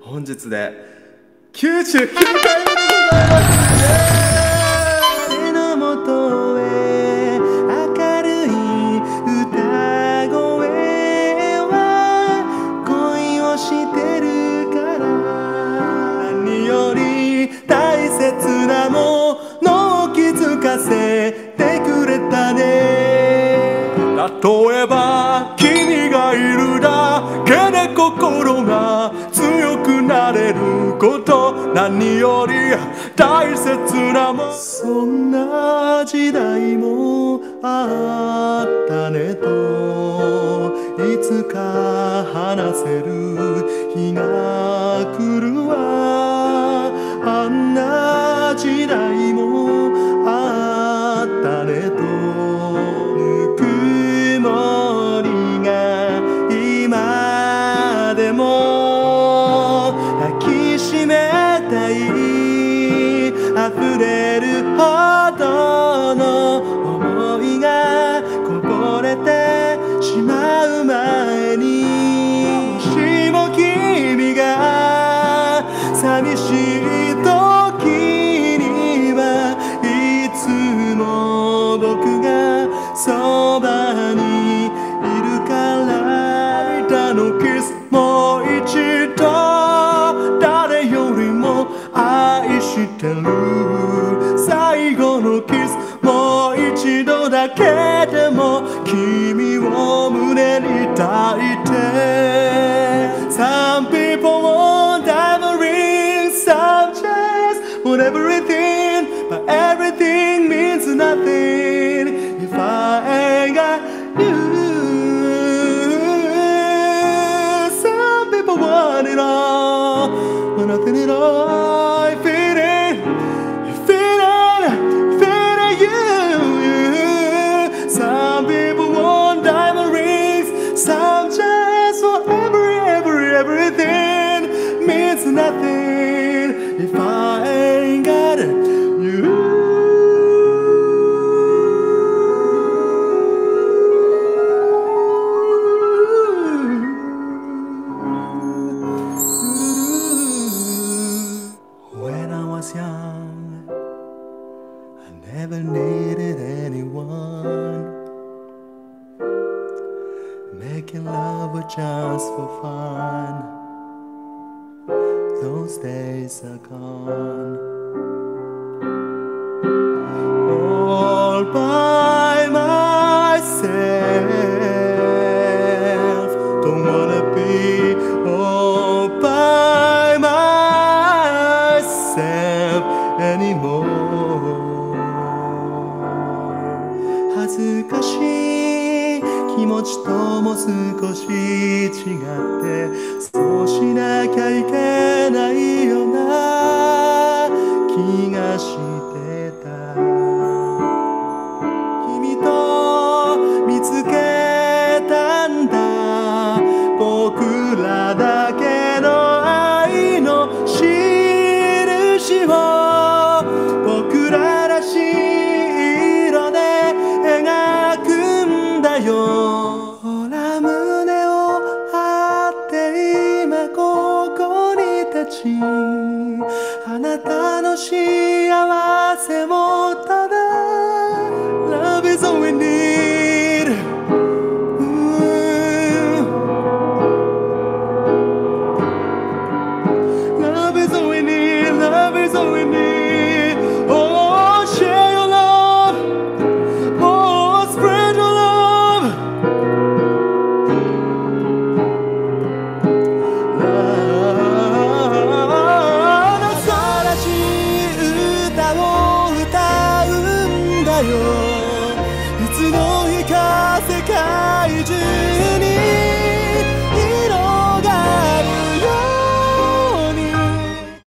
本日で99回目でございます。 手の元へ明るい歌声は恋をしてるから何より大切なものを気づかせてくれたね。例えば君がいるだけで心が強くなれること、何より大切なもの、そんな時代もあったねといつか話せる日が来るわ。あんな時代もあったねとぬくもりが今でも抱きしめたい、溢れるほどの思いがこぼれてしまう前に、もしも君が寂しい時にはいつも僕がそばにいるから。涙のキスもう一度誰よりも愛してる。最後のキスもう一度だけでも君を胸に抱いて。 Some people want diamond rings, some just want everything, but everything means nothing if I ain't got you. Some people want it all, but nothing at all. Some just want everything means nothing if I ain't got you. When I was young, I never needed anyone. Making love was just for fun. Those days are gone. All by myself. Don't wanna be all by myself anymore. 恥ずかしい気持ちとも少し違って、そうしなきゃいけないような気がしてた。君と見つけたんだ、僕らだけの愛の印を。僕ららしい色で描くんだよ。ほら胸を張って今ここに立ち、あなたの幸せをただ Love is all we need. Love is all we need. Love is all we need. Oh, share your love. Oh, spread your love. Love らしい歌を歌うんだよ。いつの日か世界中